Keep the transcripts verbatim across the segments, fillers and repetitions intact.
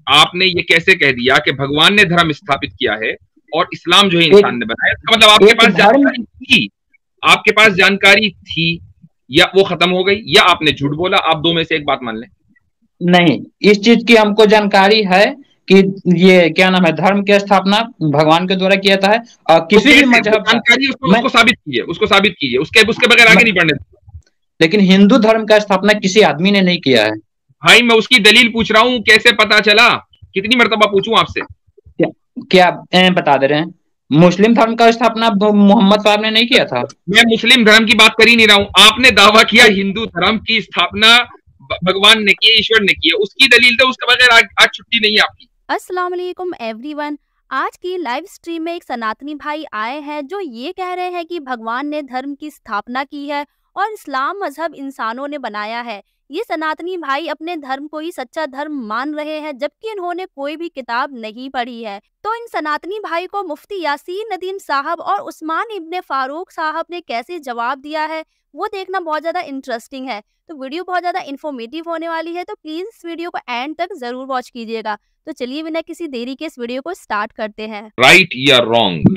आपने ये कैसे कह दिया कि भगवान ने धर्म स्थापित किया है और इस्लाम जो है एक इंसान ने बनाया? इसका मतलब आपके एक पास धर्म जानकारी थी, आपके पास जानकारी थी या वो खत्म हो गई या आपने झूठ बोला? आप दो में से एक बात मान लें। नहीं, इस चीज की हमको जानकारी है कि ये क्या नाम है, धर्म की स्थापना भगवान के द्वारा किया था है, और तो किसी भी कैसे वो मजहब का। जानकारी, उसको मैं, उसको साबित कीजिए, उसको साबित कीजिए, उसके उसके बगैर आगे मैं नहीं बढ़ने दें। लेकिन हिंदू धर्म का स्थापना किसी आदमी ने नहीं किया है। भाई मैं उसकी दलील पूछ रहा हूँ, कैसे पता चला? कितनी मर्तबा पूछूं आपसे? क्या, क्या ए, बता दे रहे हैं, मुस्लिम धर्म का स्थापना मोहम्मद साहब ने नहीं किया था। मैं मुस्लिम धर्म की बात कर ही नहीं रहा हूं। आपने दावा किया हिंदू धर्म की स्थापना भगवान ने की, ईश्वर ने की है, उसकी दलील तो उसके बगैर आज, आज छुट्टी नहीं है आपकी। अस्सलाम वालेकुम एवरीवन। आज की लाइव स्ट्रीम में एक सनातनी भाई आए हैं जो ये कह रहे हैं कि भगवान ने धर्म की स्थापना की है और इस्लाम मजहब इंसानों ने बनाया है। ये सनातनी भाई अपने धर्म को ही सच्चा धर्म मान रहे हैं, जबकि इन्होंने कोई भी किताब नहीं पढ़ी है। तो इन सनातनी भाई को मुफ्ती यासीन नदीम साहब और उस्मान इब्ने फारूक साहब ने कैसे जवाब दिया है, वो देखना बहुत ज्यादा इंटरेस्टिंग है। तो वीडियो बहुत ज्यादा इन्फॉर्मेटिव होने वाली है, तो प्लीज इस वीडियो को एंड तक जरूर वॉच कीजिएगा। तो चलिए बिना किसी देरी के इस वीडियो को स्टार्ट करते हैं। राइट या रॉन्ग?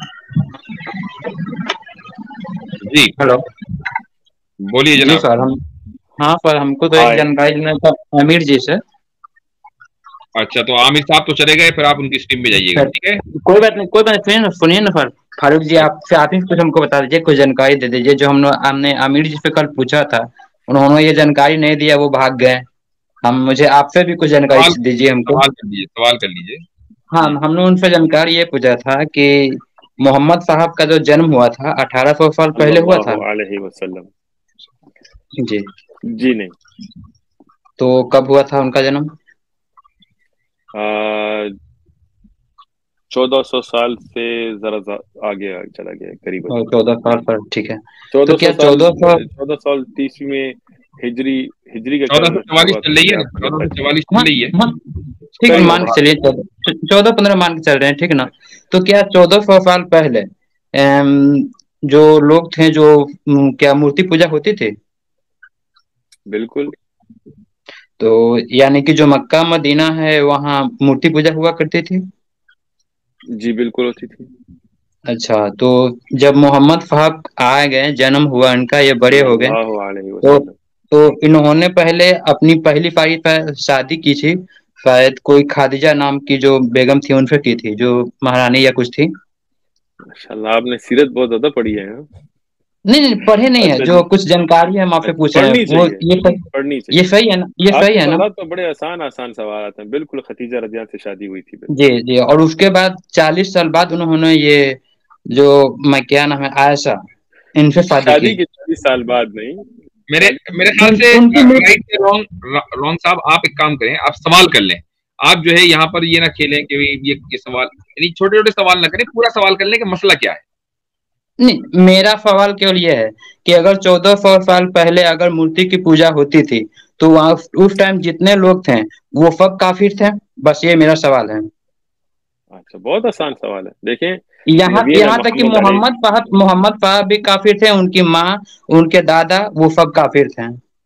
जी हेलो, बोलिए जी जनाब। सर। हम, हाँ सर, हमको तो एक जानकारी लेना था आमिर जी से। अच्छा, तो आमिर साहब तो चले गए, फिर आप उनकी स्ट्रीम में जाइएगा, सर, ठीक है? कोई बात नहीं, कोई बात नहीं, सुनिए ना, सुनिए ना सर। फारूक जी, आपसे आप ही कुछ हमको बता दीजिए, कुछ जानकारी दे दीजिए। जो हम हमने आमिर जी से कल पूछा था, उन्होंने ये जानकारी नहीं दिया, वो भाग गए। हम मुझे आपसे भी कुछ सवाल जानकारी दीजिए हमको। सवाल कर लीजिए, सवाल कर लीजिए। हाँ, हमने उनसे जानकारी ये पूछा था कि मोहम्मद साहब का जो जन्म हुआ था अठारह सौ साल पहले हुआ था। सल्लल्लाहु अलैहि वसल्लम। जी। जी नहीं। तो कब हुआ था उनका जन्म? चौदह सौ साल से जरा आगे चला गया करीबन। चौदह साल पर, ठीक है। तो चौदह क्या सौ साल, चौदह सौ चौदह साल तीसवीं में हिजरी हिजरी का चौदह क्या सौ मतलब चौवालीस हुआ चल था, रही है ये ना, आपको चौदह पता सौ है? चौवालीस हाँ, चल रही है। हाँ, ठीक है, सही मान के चलिए चौदह चौदह पंद्रह मान के चल रहे हैं, ठीक ना। तो क्या चौदह सौ साल पहले अम, जो लोग थे, जो अम, क्या मूर्ति पूजा होती थी? बिल्कुल। तो यानी कि जो मक्का मदीना है, वहाँ मूर्ति पूजा हुआ करती थी। जी बिल्कुल होती थी। अच्छा, तो जब मोहम्मद साहब आ गए, जन्म हुआ इनका, ये बड़े हो गए, सल्लल्लाहु अलैहि तो वसल्लम। तो इन्होंने पहले अपनी पहली पारी पर शादी की थी, शायद कोई खादिजा नाम की जो बेगम थी उनसे की थी, जो महारानी या कुछ थी। माशाल्लाह, आपने सीरत बहुत ज्यादा पढ़ी है, हाँ? नहीं नहीं, पढ़े नहीं है, अच्छा जो जी। कुछ जानकारी है हम आपसे पूछ रहे हैं, पढ़नी वो चाहिए, ये सही, पढ़नी ये चाहिए। सही है ना, ये सही आपके है ना? सवाल तो बड़े आसान आसान सवाल आते हैं। बिल्कुल, खतीजा रज़िया से शादी हुई थी, जी बिल्कुल। जी। और उसके बाद चालीस साल बाद उन्होंने ये, जो मैं क्या नाम है, आयशा, इनसे शादी की। शादी के चालीस साल बाद नहीं। मेरे मेरे चालीस। ख्याल उन, से उनकी मृत्यु। राइट या रॉन्ग? रॉन्ग साहब, आप एक काम करें, आप सवाल कर लें। आप जो है यहाँ पर ये ना खेलें कि ये ये सवाल, यानी छोटे छोटे सवाल ना करें, पूरा सवाल कर लें कि मसला क्या है। नहीं, मेरा सवाल केवल ये है कि अगर चौदह सौ साल पहले अगर मूर्ति की पूजा होती थी, तो वहाँ उस टाइम जितने लोग थे वो सब काफिर थे। बस ये मेरा सवाल है। अच्छा, बहुत आसान सवाल है। देखें, यहाँ नबी यहाँ तक कि मोहम्मद अलैहि। मोहम्मद साहब मोहम्मद साहब भी काफिर थे, उनकी माँ, उनके दादा, वो सब काफिर थे।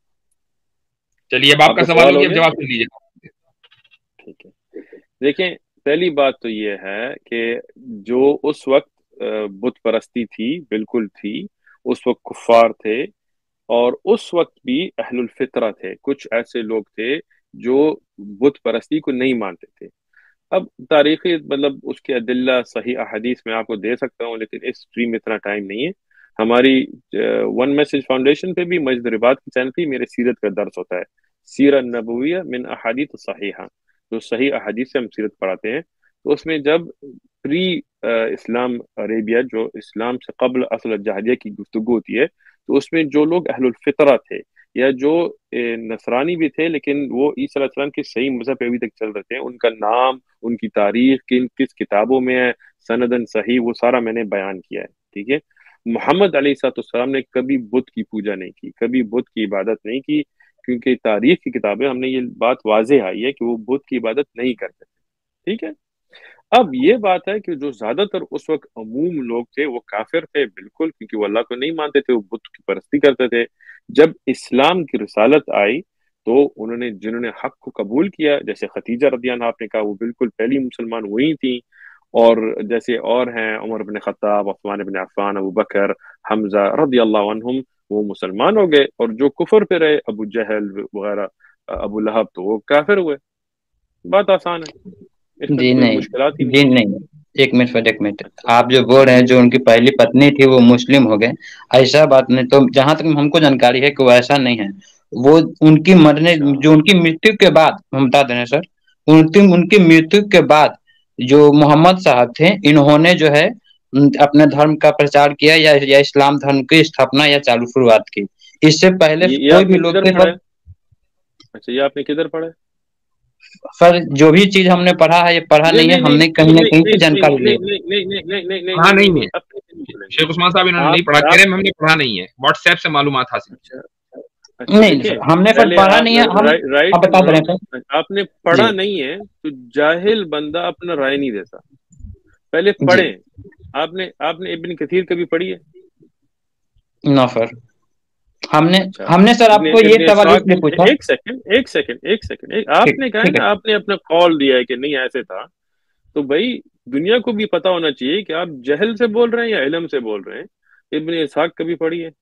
चलिए, अब आपका आपका सवाल सवाल हो हो गया, अब गया? जवाब सुन लीजिए। ठीक है। देखें, पहली बात तो ये है कि जो उस वक्त अ, बुत परस्ती थी, बिल्कुल थी। उस वक्त कुफार थे, और उस वक्त भी अहलुल फितरा थे। कुछ ऐसे लोग थे जो बुत परस्ती को नहीं मानते थे। अब तारीखी मतलब उसके अदिल्ला सही अहदीस में आपको दे सकता हूँ, लेकिन इस स्ट्रीम में इतना टाइम नहीं है। हमारी वन मैसेज फाउंडेशन पे भी, मस्जिद रिबात की चैनल पे मेरे सीरत का दर्स होता है, सीरत नबविया मिन अहादीथ सहीहा। जो सही अहदीस से हम सीरत पढ़ाते हैं, तो उसमें जब प्री इस्लाम अरेबिया, जो इस्लाम से कबल असल जहादिया की गुफ्तगू होती है, तो उसमें जो लोग अहलुल फितरा थे, या जो ए, नसरानी भी थे लेकिन वो ईसा अलैहिस्सलाम के सही मजहब पे अभी तक चल रहे थे, उनका नाम, उनकी तारीख किन किस किताबों में है, सनदन सही, वो सारा मैंने बयान किया है। ठीक है। मोहम्मद अलैहिस्सलाम ने कभी बुत की पूजा नहीं की, कभी बुत की इबादत नहीं की, क्योंकि तारीख की किताबें हमने ये बात वाज़ेह आई है कि वो बुत की इबादत नहीं करते थे। ठीक है। अब ये बात है कि जो ज्यादातर उस वक्त अमूम लोग थे वो काफिर थे, बिल्कुल, क्योंकि वो अल्लाह को नहीं मानते थे, वो बुत की परस्ती करते थे। जब इस्लाम की रिसालत आई, तो उन्होंने जिन्होंने हक को कबूल किया, जैसे खदीजा रज़ी अल्लाह आपने कहा वो बिल्कुल पहली मुसलमान हुई थी, और जैसे और हैं Umar bin Khattab, Usman bin Affan, Abu Bakr, Hamza रज़ी अल्लाह अन्हुम, वो मुसलमान हो गए। और जो कुफर पे रहे, अबू जहल वगैरह, अबू लहब, तो वो काफिर हुए। बात आसान है, इसमें जी तो कोई नहीं, मुश्किलात ही जी नहीं। नहीं, एक मिनट सर, एक मिनट। अच्छा आप जो बोल रहे हैं जो उनकी पहली पत्नी थी वो मुस्लिम हो गए, ऐसा बात नहीं। तो जहां तक हमको जानकारी है कि वो ऐसा नहीं है। वो उनकी मरने, अच्छा जो उनकी मृत्यु के बाद, हम बता दे रहे हैं सर, उनकी उनकी मृत्यु के बाद जो मोहम्मद साहब थे, इन्होंने जो है उम, अपने धर्म का प्रचार किया, या, या इस्लाम धर्म की स्थापना या चालू शुरुआत की। इससे पहले ये ये कोई भी आपने लोग किधर थे पढ़ा सब। है? अच्छा, ये आपने किधर पढ़ा है? सर जो भी चीज हमने पढ़ा है, ये पढ़ा नहीं नहीं है, नहीं नहीं हमने नहीं कहीं ना नहीं कहीं से नहीं नहीं जानकारी ली नहीं है। नहीं नहीं नहीं नहीं नहीं नहीं पढ़ा नहीं नहीं नहीं नहीं है अपने से नहीं बोलेंगे शेख उस्मान साहब, इन्होंने नहीं आप पढ़ा, कह आप रहे हैं हमने पढ़ा नहीं है, व्हाट्सएप से मालूमात हासिल की। अच्छा अच्छा, नहीं देखें, सर, हमने सर पहले पढ़ा आप नहीं है, हम राइट राइट आप बता एंड दे रहे हैं सर। रॉन्ग, आपने जी पढ़ा नहीं है तो जाहिल बंदा अपना राय नहीं देता, पहले जी, पढ़ें। आपने आपने इब्न कसीर कभी पढ़ी है? No sir. हमने अच्छा, हमने सर इब्न आपको ये इब्न सवाल इस्हाक, इसलिए पूछा। एक सेकंड एक सेकंड एक सेकंड एक, ठीक, आपने कहा है ठीक है। ना, आपने अपना कॉल दिया है कि नहीं ऐसे था, तो भाई दुनिया को भी पता होना चाहिए कि आप जहल से बोल रहे हैं या इल्म से बोल रहे हैं। इब्न इस्हाक कभी पढ़ी है?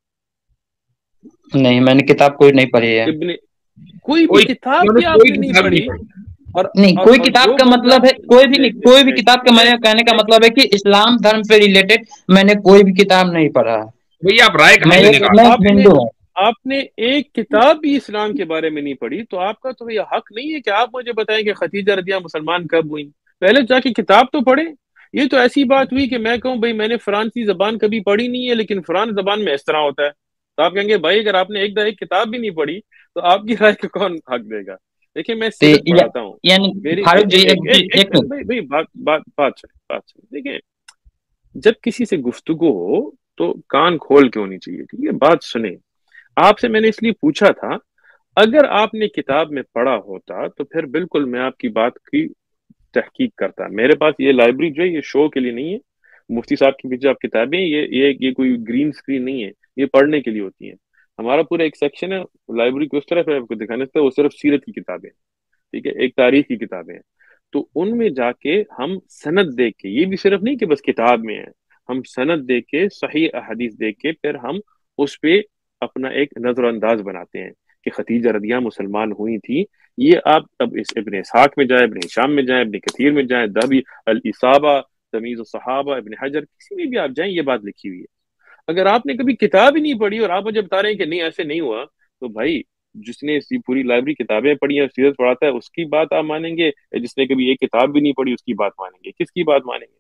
नहीं, मैंने किताब कोई नहीं पढ़ी है। इब्न कोई भी कोई, किताब इन्होंने भी कोई आपने नहीं किताब नहीं पढ़ी। पढ़ी। और नहीं, और कोई और किताब जो का बंदा मतलब है कोई भी ले, नहीं, ले, कोई भी एक किताब का, मेरे एक कहने का एक मतलब है कि इस्लाम धर्म से रिलेटेड मैंने कोई भी किताब नहीं पढ़ा है। भैया आप राय कहाँ मैं देने एक का? मैं एक आपने हिंदू हूँ। आपने एक किताब भी इस्लाम के बारे में नहीं पढ़ी, तो आपका तो ये हक नहीं है कि आप मुझे बताएं कि खदीजा रदिया मुसलमान कब हुई। पहले जाके किताब तो पढ़े। ये तो ऐसी बात हुई कि मैं कहूँ भाई मैंने फ्रांसी जबान कभी पढ़ी नहीं है, लेकिन फ्रांस जबान में इस तरह होता है, तो आप कहेंगे भाई अगर आपने एक एक किताब भी नहीं पढ़ी तो आपकी राय को कौन हक देगा? देखिए, मैं तो सीरत या, पढ़ाता हूँ। यानी मेरी ए, फारूक ए, जी, एक एक एक चीज- एक एक मिनट मिनट। भाई भाई बात बात बात सुन बात सुन देखिए, जब किसी से गुफ्तगू हो तो कान खोल के होनी चाहिए, ठीक है? बात सुने। आपसे मैंने इसलिए पूछा था, अगर आपने किताब में पढ़ा होता तो फिर बिल्कुल मैं आपकी बात की तहकीक करता। मेरे पास ये लाइब्रेरी जो है ये शो के लिए नहीं है। मुफ्ती साहब की पीछे आप किताबें, ये ये ये कोई ग्रीन स्क्रीन नहीं है, ये पढ़ने के लिए होती है। हमारा पूरा एक सेक्शन है लाइब्रेरी की, उस तरफ है आपको दिखाने से, वो सिर्फ सीरत की किताबें, ठीक है, एक तारीख की किताबें हैं। तो उनमें जाके हम सनद देख के, ये भी सिर्फ नहीं कि बस किताब में है, हम सनद देख के, सही अहदीस देख के, फिर हम उस पे अपना एक नजरअंदाज बनाते हैं कि खदीजा रदिया मुसलमान हुई थी। ये आप अब इस इब्न इसहाक में जाए, इब्न हिशाम में जाए, इब्न कथीर में जाए, दबी अल इसाबा, तमीज सहाबा, इब्न हजर, किसी में भी आप जाएं ये बात लिखी हुई है। अगर आपने कभी किताब ही नहीं पढ़ी और आप मुझे बता रहे हैं कि नहीं ऐसे नहीं हुआ, तो भाई जिसने इसी पूरी लाइब्रेरी किताबें पढ़ी है, सीरत पढ़ाता है, उसकी बात आप मानेंगे, या जिसने कभी एक किताब भी नहीं पढ़ी उसकी बात मानेंगे? किसकी बात मानेंगे?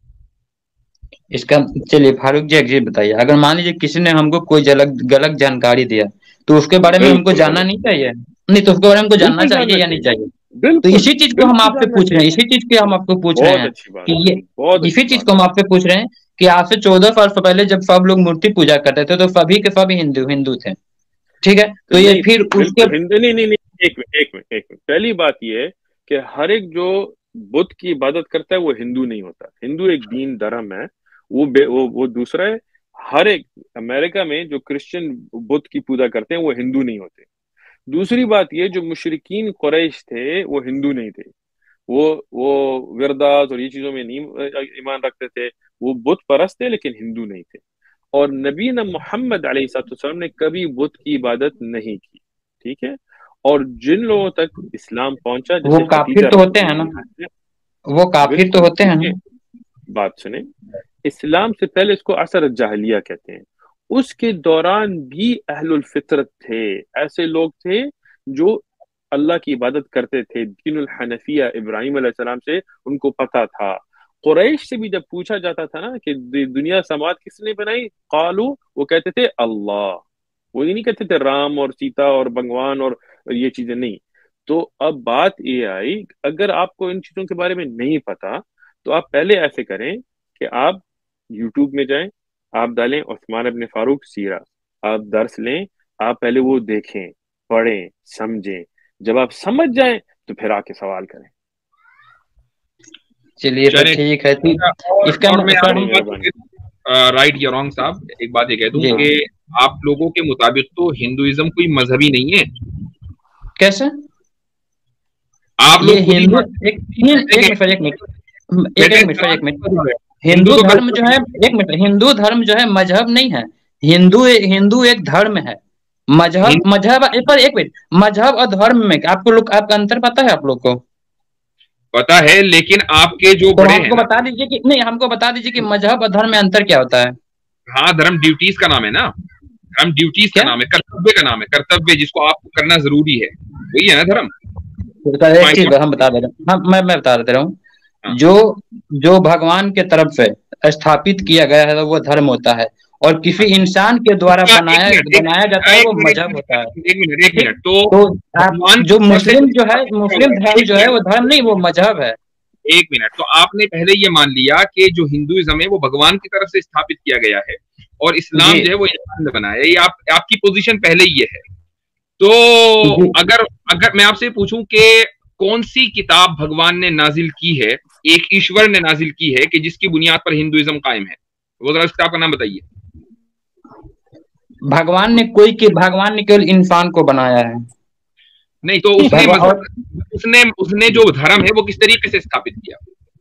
इसका, चलिए फारूक जी एक चीज बताइए, अगर मान लीजिए किसी ने हमको कोई गलत गलत जानकारी दिया, तो उसके बारे में हमको बिल्कुल जानना गलत, नहीं चाहिए? नहीं तो उसके बारे में हमको जानना बिल्कुल चाहिए जानना या नहीं चाहिए, चाहिए? तो बिल्कुल इसी चीज को हम बिल्कुल आपसे जानना पूछ रहे हैं, चाहिए। इसी चीज की हम आपको पूछ रहे बहुत हैं अच्छी बात कि है, ये, बहुत इसी अच्छी चीज बात को हम है। आपसे पूछ रहे हैं कि आज से चौदह साल से पहले जब सब लोग मूर्ति पूजा करते थे तो सभी के सभी हिंदू हिंदू थे, ठीक है? तो तो ये नहीं, फिर उसके, बिल्कुल हिंदू नहीं नहीं नहीं एक मिनट एक मिनट एक मिनट पहली बात यह है कि हर एक जो बुत की इबादत करता है वो हिंदू नहीं होता। हिंदू एक दीन धर्म है, वो बे- वो वो दूसरा है। हर एक अमेरिका में जो क्रिश्चियन बुत की पूजा करते हैं वो हिंदू नहीं होते। दूसरी बात ये, जो मुशरिकीन कुरैश थे वो हिंदू नहीं थे, वो वो विरदास और ये चीजों में नहीं ईमान रखते थे, वो बुत परस्त थे लेकिन हिंदू नहीं थे। और नबी न मोहम्मद अलैहिस्सलाम ने कभी बुत की इबादत नहीं की, ठीक है? और जिन लोगों तक इस्लाम पहुंचा, वो जैसे काफिर खदीजा तो होते हैं ना, रज़ियल्लाहु अन्हा, वो काफिर तो बिल्कुल होते हैं ना? देखिए, बात सुने। इस्लाम से पहले इसको असर जाहिलिया कहते हैं। उसके दौरान भी अहलुल फितरत थे, ऐसे लोग थे जो अल्लाह की इबादत करते थे। दीनुल हनफिया इब्राहिम अलैहिस्सलाम से उनको पता था। कुरैश से भी जब पूछा जाता था ना कि दु- दुनिया समाज किसने बनाई, कालू, वो कहते थे अल्लाह। वो ये नहीं कहते थे राम और सीता और भगवान और ये चीजें, नहीं। तो अब बात ये आई, अगर आपको इन चीजों के बारे में नहीं पता, तो आप पहले ऐसे करें कि आप यूट्यूब में जाएं, आप डालें उस्मान इब्न फारूक सीरा, आप दर्स लें, आप पहले वो देखें, पढ़ें, समझें। जब आप समझ जाएं तो फिर आके सवाल करें। चलिए सर चलिए, ठीक है, ठीक। और इसका और मैं मतलब सर आपकी बड़ी हम, बात मेहरबानी। राइट या रॉन्ग साहब, एक बात ये कह दूं जी कि आप लोगों के मुताबिक तो हिंदुइज्म कोई मजहबी नहीं है। कैसे? आप ये लोग खुद ही हिंदू मानते एक एक मिनट सर, एक मिनट एक एक मिनट सर, एक मिनट हिंदू तो धर्म जो है, एक मिनट, हिंदू धर्म जो है मजहब नहीं है। हिंदू हिंदू एक धर्म है। मजहब मजहब एक पर एक मिनट, मजहब और धर्म में आपको लोग आपका अंतर पता है आप लोग को? पता है, लेकिन आपके जो तो बड़े हैं हमको ना, बता दीजिए कि नहीं, हमको बता दीजिए कि मजहब और धर्म में अंतर क्या होता है। हाँ, धर्म ड्यूटीज का नाम है ना, धर्म ड्यूटीज का क्या? नाम है, कर्तव्य का नाम है, कर्तव्य जिसको आपको करना जरूरी है, वही है ना धर्म। एक चीज हम बता दे रहे हैं, हम मैं मैं बता दे रहा हूँ, हाँ। जो जो भगवान के तरफ से स्थापित किया गया है वो धर्म होता है, और किसी इंसान के द्वारा अच्छा, बनाया एक मिनट, एक बनाया जाता है एक वो मिनट, एक मजहब होता है। मिनट, एक मिनट, एक मिनट, तो तो आप भगवान जो की तरफ से मुस्लिम जो है, स्थापित मुस्लिम हुआ है, धर्म एक जो है वो मिनट, धर्म नहीं, वो मजहब है। एक मिनट, तो आपने पहले ये मान लिया कि जो हिंदुइज्म है वो भगवान की तरफ से स्थापित किया गया है, और इस्लाम जी जो है वो इंसान ने बनाया है, ये आप आपकी पोजीशन पहले ही ये है। तो जी अगर अगर मैं आपसे पूछूं कि कौन सी किताब भगवान ने नाजिल की है, एक ईश्वर ने नाजिल की है कि जिसकी बुनियाद पर हिंदुइज्म कायम है, वो जरा उस किताब का नाम बताइए। भगवान ने कोई के भगवान ने केवल इंसान को बनाया है। नहीं, तो उसने भगवान और मजहब उसने उसने जो धर्म है वो किस तरीके से स्थापित किया?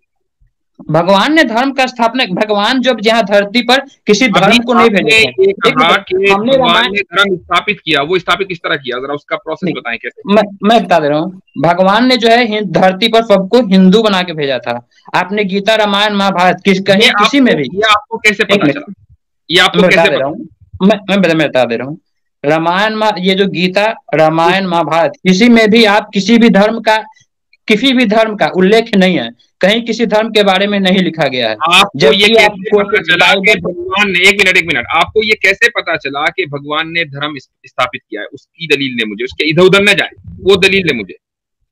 भगवान ने धर्म का स्थापना, भगवान जब यहाँ धरती पर किसी अभी धर्म को नहीं आपने भेजे थे। ये एक कहा मिनट, कि हमने भगवान रामायण, ने धर्म स्थापित किया, वो स्थापित किस तरह किया, जरा उसका प्रोसेस नहीं बताएं कैसे। मैं मैं बता दे रहा हूँ, भगवान ने जो है हिंद- धरती पर सबको हिंदू बना के भेजा था। आपने गीता रामायण महाभारत किस ये कहीं किसी में आपको भी, ये आपको कैसे एक पता मिनट चला? ये आपको मैं बता कैसे दे पता? रहा हूँ, मैं मैं बता मैं बता दे रहा हूँ, रामायण मा ये जो गीता रामायण महाभारत किसी में भी आप किसी भी धर्म का किसी भी धर्म का उल्लेख नहीं है, कहीं किसी धर्म के बारे में नहीं लिखा गया है। आपको ये जबकि कैसे आपको पता चला कि बाइबल, भगवान ने, एक मिनट एक मिनट, आपको ये कैसे पता चला कि भगवान ने धर्म स्थापित किया है? उसकी दलील दे मुझे, उसके इधर उधर न जाए, वो दलील दे मुझे।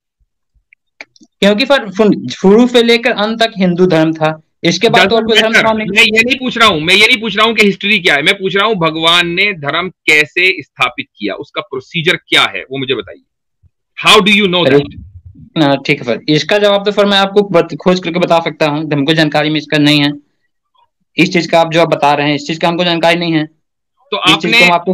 क्योंकि फिर शुरू से लेकर अंत तक हिंदू धर्म था, इसके बाद तो और कोई धर्म था नहीं। मैं ये नहीं पूछ रहा हूँ मैं ये नहीं पूछ रहा हूँ कि हिस्ट्री क्या है, मैं पूछ रहा हूँ भगवान ने धर्म कैसे स्थापित किया, उसका प्रोसीजर क्या है, वो मुझे बताइए। How do you know that? ठीक है सर, इसका जवाब तो फिर मैं आपको खोज करके बता सकता हूँ, हमको जानकारी में इसका नहीं है, इस चीज का आप जो आप बता रहे हैं इस चीज का हमको जानकारी नहीं है। तो आपने आपको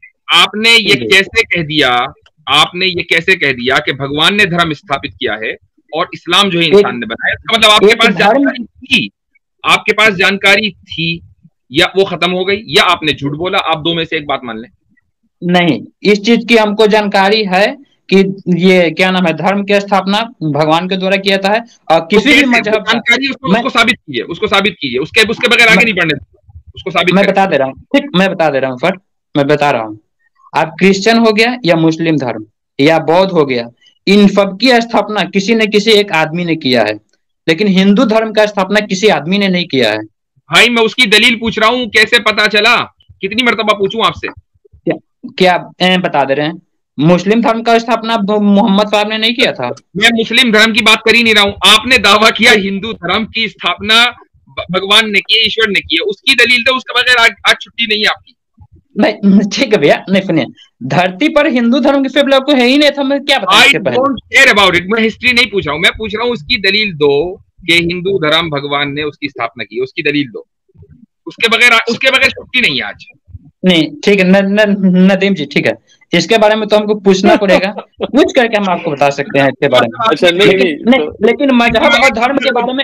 आपने ये कैसे कह दिया आपने ये कैसे कह दिया कि भगवान ने धर्म स्थापित किया है और इस्लाम जो है इंसान ने बनाया? इसका मतलब आपके पास जानकारी थी आपके पास जानकारी थी या वो खत्म हो गई, या आपने झूठ बोला? आप दो में से एक बात मान लें। नहीं, इस चीज की हमको जानकारी है कि ये क्या नाम है, धर्म की स्थापना भगवान के द्वारा किया था है, और किसी भी मजहब जानकारी उसको, उसको साबित कीजिए उसको साबित कीजिए उसके उसके बगैर आगे नहीं बढ़ने, उसको साबित मैं बता दे रहा हूँ, ठीक मैं बता दे रहा हूँ सर, मैं बता रहा हूँ। आप क्रिश्चियन हो गया या मुस्लिम धर्म या बौद्ध हो गया, इन सब की स्थापना किसी न किसी एक आदमी ने किया है, लेकिन हिंदू धर्म का स्थापना किसी आदमी ने नहीं किया है। भाई मैं उसकी दलील पूछ रहा हूँ, कैसे पता चला? कितनी मर्तबा पूछूं आपसे? क्या, क्या आप बता दे रहे हैं? मुस्लिम धर्म का स्थापना मोहम्मद साहब ने नहीं किया था। मैं मुस्लिम धर्म की बात कर ही नहीं रहा हूँ, आपने दावा किया हिंदू धर्म की स्थापना भगवान ने की, ईश्वर ने की, उसकी दलील तो उसके बगैर आज, आज छुट्टी नहीं है आपकी। नहीं ठीक है भैया, नहीं सुनिए, धरती पर हिंदू धर्म के फेवल आपको है ही नहीं था, मैं क्या बताऊं? I don't care about it, मैं हिस्ट्री नहीं पूछ रहा हूँ, मैं पूछ रहा हूँ उसकी दलील दो कि हिंदू धर्म भगवान ने उसकी स्थापना की, उसकी दलील दो, उसके बगैर उसके बगैर छुट्टी नहीं है आज। नहीं ठीक है न, न, नदीम जी, ठीक है, इसके बारे में तो हमको पूछना पड़ेगा, पूछ करके हम आपको बता सकते हैं इसके बारे में। अच्छा नहीं लेकिन, नहीं, नहीं, तो... लेकिन मजहब और धर्म के बारे में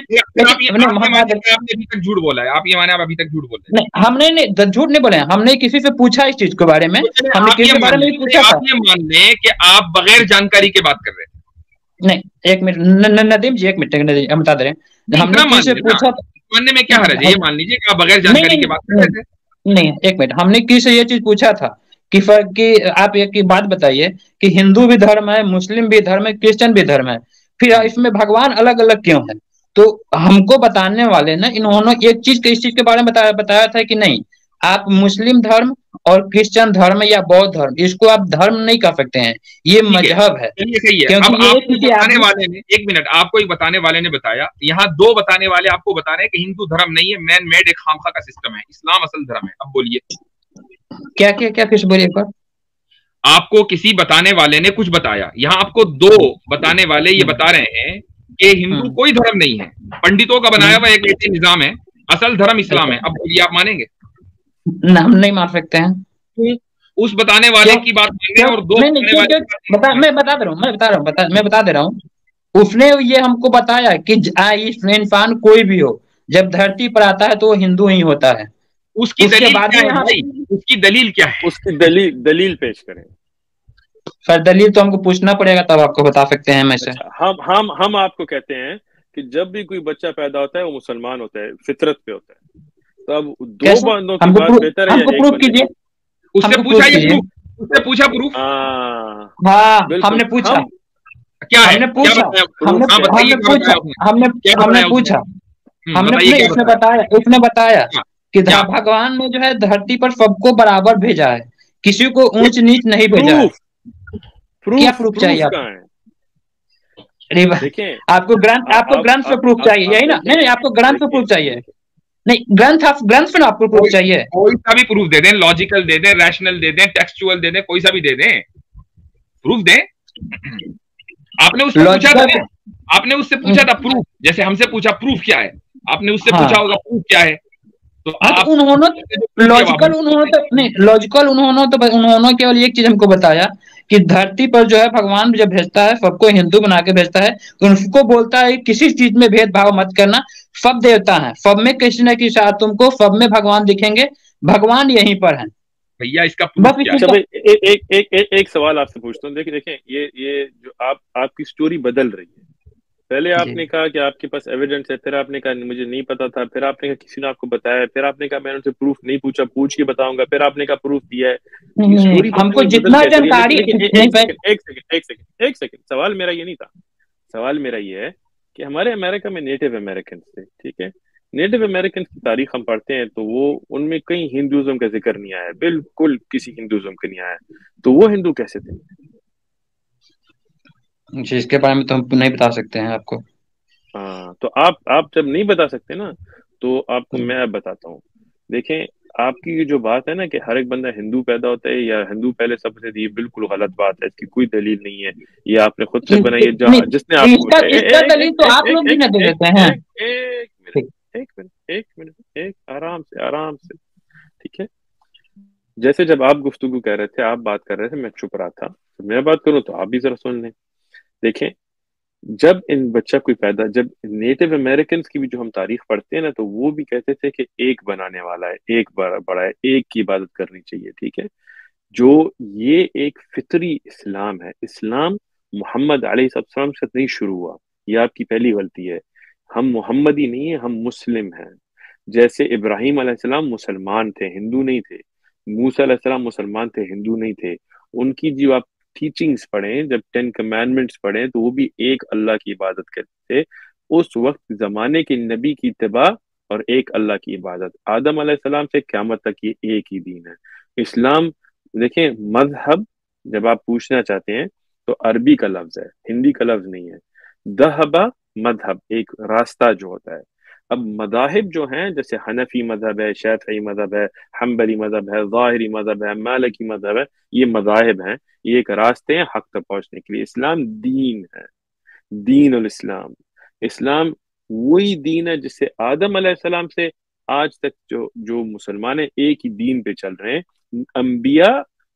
आपने अभी तक झूठ बोला है, आप ये माने आप अभी तक झूठ बोल रहे हैं। नहीं, हमने नहीं झूठ नहीं बोले, हमने किसी से पूछा इस चीज के बारे में, हमने किसी के बारे में पूछा था। आप ये मान लें कि आप बगैर जानकारी के बात कर रहे हैं। नहीं एक मिनट नदीम जी, एक मिनट हम बता दे रहे हैं, हमने किसी से पूछा, मानने में क्या हर्ज है, ये मान लीजिए कि आप बगैर जानकारी की बात कर रहे थे। नहीं एक मिनट, हमने किसी ये चीज पूछा था कि कि आप एक बात बताइए कि हिंदू भी धर्म है, मुस्लिम भी धर्म है, क्रिश्चियन भी धर्म है, फिर इसमें भगवान अलग अलग क्यों है? तो हमको बताने वाले ना इन्होंने एक चीज इस चीज के बारे में बताया बताया था कि नहीं, आप मुस्लिम धर्म और क्रिश्चियन धर्म या बौद्ध धर्म, इसको आप धर्म नहीं कर सकते हैं, ये मजहब है। सही है। अब आपको बताने वाले ने, एक मिनट, आपको एक बताने वाले ने बताया, यहाँ दो बताने वाले आपको बता रहे हैं कि हिंदू धर्म नहीं है, मैन मेड एक खामखा का सिस्टम है, इस्लाम असल धर्म है। अब बोलिए क्या क्या क्या फिर बोलिए एक बार। आपको किसी बताने वाले ने कुछ बताया, यहाँ आपको दो बताने वाले ये बता रहे हैं कि हिंदू कोई धर्म नहीं है, पंडितों का बनाया हुआ एक ऐसे निजाम है, असल धर्म इस्लाम है। अब बोलिए आप मानेंगे? हम नहीं मान सकते हैं। उस बताने वाले क्यों की बात माने क्यों और दो नहीं नहीं बताने क्यों वाले क्यों बता मैं बता दे रहा हूँ मैं बता रहा हूँ बता मैं बता दे रहा हूँ। उसने ये हमको बताया कि ज- आ, इस इंसान कोई भी हो, जब धरती पर आता है तो वो हिंदू ही होता है। उसकी उसके दलील बाद क्या में है यहाँ भाई? उसकी दलील क्या है? उसकी दलील दलील पेश करें। सर दलील तो हमको पूछना पड़ेगा, तब आपको बता सकते हैं हम ऐसे। अच्छा, हम हम हम आपको कहते हैं कि जब भी कोई बच्चा पैदा होता है वो मुसलमान होता है, फितरत पे होता है। तो अब दो कैसे? बंदों की हमको बात प्रूफ बेहतर है या हमको एक प्रूफ बंदे कीजिए, की? उससे हमको पूछा प्रूफ ये कीजिए। प्रूफ, उससे पूछा प्रूफ हाँ, हाँ हमने बिल्कुल। पूछा, हम क्या है? हमने क्या पूछा, बताया उसने? हमने प्रूफ हाँ क्या है? बताइए, हमने क्या पूछा, बताया उसने? हमने क्या हमने बताया उसने? पूछा, हम्म, हमने बताइए नहीं क्या उसने बताया? बताया उसने बताया क्या? कि क्या? धा- भगवान ने जो है धरती पर सबको बराबर भेजा है, किसी को ऊंच नीच नहीं भेजा है। प्रूफ क्या प्रूफ प्रूफ चाहिए प्रूफ आपको? कहाँ है? अरे वाह, देखें, आपको ग्रंथ आप आपको आप ग्रंथ पे आप प्रूफ आप चाहिए, आप यही ना? देखें नहीं नहीं आपको ग्रंथ पे देखें प्रूफ चाहिए। नहीं ग्रंथ, आप ग्रंथ पे ना आपको प्रूफ कोई चाहिए। कोई सा भी प्रूफ दे दें, लॉजिकल दे दें, रैशनल दे दें, टेक्सचुअल दे दें, कोई सा भी दे दें, प्रूफ दें। आपने उसको पूछा था लॉजिकल। ना, आपने उससे पूछा था प्रूफ, जैसे हमसे पूछा प्रूफ क्या है, आपने उससे पूछा हाँ होगा प्रूफ क्या है, तो हाँ तो आप उन्होंने proof जवाब लॉजिकल हम उन्होंने तो नहीं लॉजिकल उन्होंने तो उन्होंने केवल एक चीज हमको बताया कि धरती पर जो है भगवान जब भेजता है सबको हिंदू बना के भेजता है, तो उसको बोलता है कि किसी चीज में भेदभाव मत करना, सब देवता है, सब में किसी न किसी साथ तुमको सब में भगवान दिखेंगे, भगवान यहीं पर है। भैया इसका बस प्रूफ क्या इसी है? अच्छा का। भाई, ए, एक एक एक एक सवाल आपसे पूछता हूँ। देखिए देखें, ये ये जो आप आपकी स्टोरी बदल रही है। पहले जी आपने कहा कि आपके पास एविडेंस है, फिर आपने कहा मुझे नहीं पता था, फिर आपने कहा किसी ने आपको बताया, फिर आपने कहा मैंने उनसे प्रूफ नहीं पूछा, पूछ के बताऊंगा, फिर आपने कहा प्रूफ दिया है। तो ये नहीं, स्टोरी हमको बदल बदल जितना कैसे रही है? लेकिन जानकारी लेकिन ए, नहीं एक पहले। सेकंड एक सेकंड एक सेकंड एक सेकंड सवाल मेरा ये नहीं था। सवाल मेरा ये है कि हमारे अमेरिका में नेटिव अमेरिकन थे, ठीक है। नेटिव अमेरिकन की तारीख हम पढ़ते हैं तो वो उनमें कहीं हिंदुज्म का जिक्र नहीं आया, बिल्कुल किसी हिंदुज्म का नहीं आया। तो वो हिंदू कैसे थे? जी इसके बारे में तो हम नहीं बता सकते हैं आपको। हाँ, तो आप आप जब नहीं बता सकते ना, तो आपको मैं अब बताता हूँ। देखें, आपकी ये जो बात है ना कि हर एक बंदा हिंदू पैदा होता है या हिंदू पहले सबसे थी, ये बिल्कुल गलत बात है, इसकी कोई दलील नहीं है। ये आपने खुद से बनाई है, नहीं जहाँ जिसने आपको इसका ए, ए, इसका एक दलील एक तो एक आप एक लोग भी एक ना दे एक देते हैं। एक एक मिनट ठीक। एक मिनट एक मिनट एक आराम से आराम से, ठीक है। जैसे जब आप गुफ्तगू कर रहे थे, आप बात कर रहे थे, मैं चुप रहा था, तो मैं बात करूं तो आप भी जरा सुन लें। देखें, जब इन बच्चा कोई पैदा, जब नेटिव अमेरिकन की भी जो हम तारीख पढ़ते हैं ना, तो वो भी कहते थे कि एक बनाने वाला है, एक बड़ा बड़ा है, एक की इबादत करनी चाहिए, ठीक है। जो ये एक फितरी इस्लाम है। इस्लाम मोहम्मद अलैहिस्सलाम से नहीं शुरू हुआ, ये आपकी पहली गलती है। हम मोहम्मदी नहीं है, हम मुस्लिम हैं। जैसे इब्राहिम अलैहिस्सलाम मुसलमान थे, हिंदू नहीं थे। मूसा अलैहिस्सलाम मुसलमान थे, हिंदू नहीं थे। उनकी जो आप टीचिंग्स पढ़ें, जब टेन कमांडमेंट्स पढ़ें, तो वो भी एक अल्लाह की इबादत करते थे। उस वक्त जमाने के नबी की इत्तिबा और एक अल्लाह की इबादत, आदम अलैहिस्सलाम से क़यामत तक ये एक ही दीन है, इस्लाम। देखें, मजहब जब आप पूछना चाहते हैं तो अरबी का लफ्ज है, हिंदी का लफ्ज नहीं है। दहबा मजहब, एक रास्ता जो होता है। अब मदाहिब जो हैं, जैसे हनफी मजहब है, शाफी मजहब है, हम्बली मजहब है, ज़ाहिरी मजहब है, मालिकी मजहब है, ये मदाहिब हैं। ये एक रास्ते हैं हक तक पहुंचने के लिए। इस्लाम दीन है, दीन उल इस्लाम। इस्लाम वही दीन है जिससे आदम अलैहिस्सलाम से आज तक जो जो मुसलमान है एक ही दीन पे चल रहे हैं। अंबिया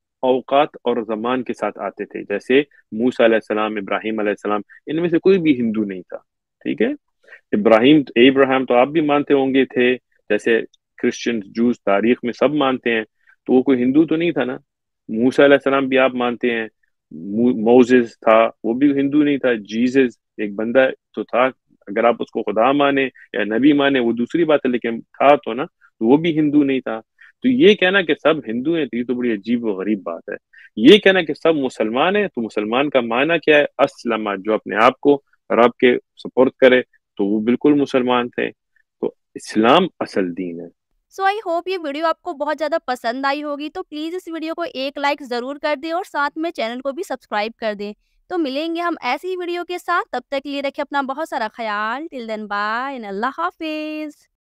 औकात और जमान के साथ आते थे, जैसे मूसा अलैहिस्सलाम, इब्राहिम अलैहिस्सलाम, इनमें से कोई भी हिंदू नहीं था, ठीक है। इब्राहिम इब्राहिम तो आप भी मानते होंगे थे, जैसे क्रिश्चियन जूस तारीख में सब मानते हैं, तो वो कोई हिंदू तो नहीं था ना। मूसा अलैहिस्सलाम भी आप मानते हैं, मोजेस था, वो भी हिंदू नहीं था। जीसस एक बंदा तो था, अगर आप उसको खुदा माने या नबी माने वो दूसरी बात है, लेकिन था तो ना, तो वो भी हिंदू नहीं था। तो ये कहना कि सब हिंदू हैं, तो ये तो बड़ी अजीब व गरीब बात है। ये कहना कि सब मुसलमान है, तो मुसलमान का माना क्या है? अस्लमा, जो अपने आप को रब के सपोर्ट करे, तो वो बिल्कुल मुसलमान थे। तो इस्लाम असल दीन है। सो आई होप ये वीडियो आपको बहुत ज़्यादा पसंद आई होगी, तो प्लीज़ इस वीडियो को एक लाइक ज़रूर कर दें और साथ में चैनल को भी सब्सक्राइब कर दें। तो मिलेंगे हम ऐसी ही वीडियो के साथ, तब तक के लिए रखें अपना बहुत सारा ख्याल। टिल देन बाय एंड अल्लाह हाफिज़।